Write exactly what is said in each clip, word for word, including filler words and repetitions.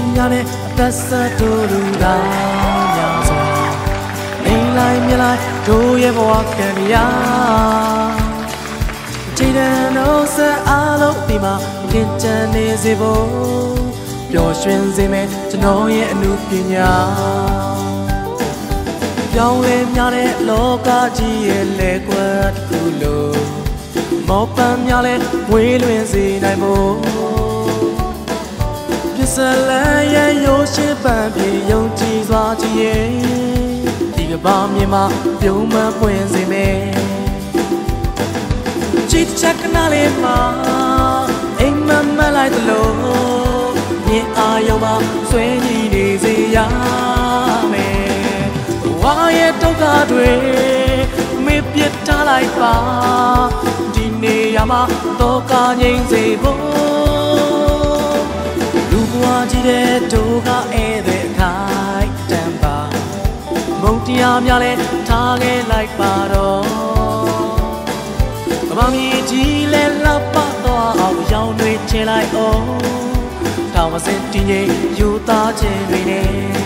ညာနဲ့အသက်ဆက်တို့လူသားများစွာနေလိုက်မြလိုက်တို့ရဲ့ဘဝခံရကြည်တဲ့နှုတ်ဆက်အားလုံးဒီမှာခင်ချမ်းနေစေဖို့ပျော်ရွှင်စေမယ်ကျွန်တော်ရဲ့အမှုပညာပြောင်းလဲများတဲ့လောကကြီးရဲ့လေကွက်တစ်ခုလုံးမောပန်းများလဲဝေးလွင်စေနိုင်ဖို့ပစ္စလန်ရဲ့ရိုးရှင်းပန်းပြေယုံကြည်စွာကြည်ရဲ့ဒီကဘာမြေမှာပြုံးမပွင့်စေမယ်ချစ်ချက်ကနာလေးမှာအိမ်မမလိုက်သလိုမြင်အာယုံမှာဆွဲကြည့်နေစေရမယ်ဝါရဲ့ဒုက္ခတွေမေ့ပြစ်ထားလိုက်ပါဒီနေရာမှာတော့ကငြိမ်စေဖို့လူဘဝကြီးတဲ့ဒုက္ခဧည့်သည်အခိုက်တန်ပါမုန်တရားများလဲထားခဲ့လိုက်ပါတော့ကမ္ဘာမြေကြီးလဲလောက်ပါတော့အောင်ရောင်တွေချင်လိုက်အောင်တောင်မစင်တင်းကြီးယူသားခြင်းတွေနဲ့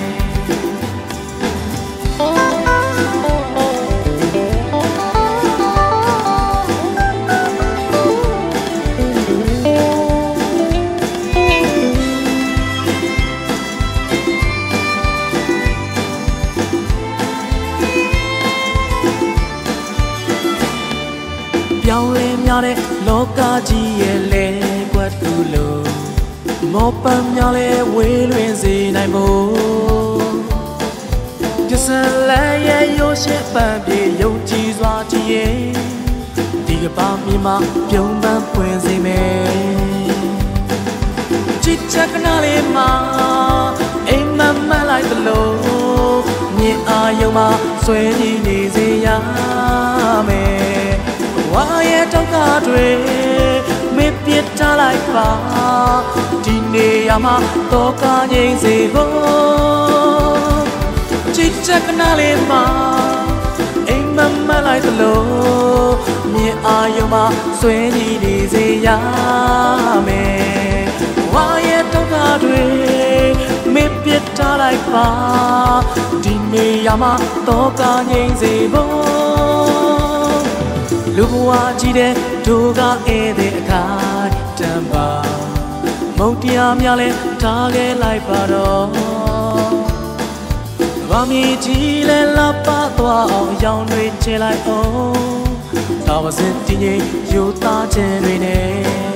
ပြောင်းလဲများတဲ့လောကကြီးရဲ့လေကွက်ကူလို့မောပန်းများလဲဝေးလွင်စေနိုင်ဖို့ပစ္စလန်ရဲ့ရိုးရှင်းပန်းပြေယုံကြည်စွာကြည်ရဲ့ဒီကဘာမြေမှာပြုံးပန်းပွင့်စေမယ်ချစ်ချက်ကနာလေးမှာအိမ်မမလိုက်သလိုမြင်အာယုံမှာဆွဲကြည့်နေစေရမယ်ဝါရဲ့ဒုက္ခတွေမေ့ပြစ်ထားလိုက်ပါဒီနေရာမှာတော့ကငြိမ်စေဖို့ချစ်ချက်ကနာလေးမှာအိမ်မမလိုက်သလိုမြင်အာယုံမှာဆွဲကြည့်နေစေရမယ်ဝါရဲ့ဒုက္ခတွေမေ့ပြစ်ထားလိုက်ပါဒီနေရာမှာတော့ကငြိမ်စေဖို့လူဘဝကြီးတဲ့ဒုက္ခဧည့်သည်အခိုက်တန်ပါမုန်တရားများလဲထားခဲ့လိုက်ပါတော့ကမ္ဘာမြေကြီးလဲလာပါသွားအောင်ရောင်တွေချင်လိုက်အောင်သာဝစဉ်တင်းကြီးယူသားခြင်းတွေနဲ့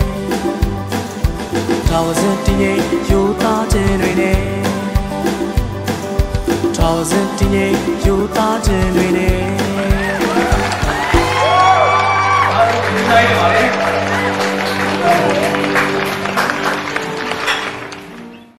သာဝစဉ်တင်းကြီးယူသားခြင်းတွေနဲ့သာဝစဉ်တင်းကြီးယူသားခြင်းတွေနဲ့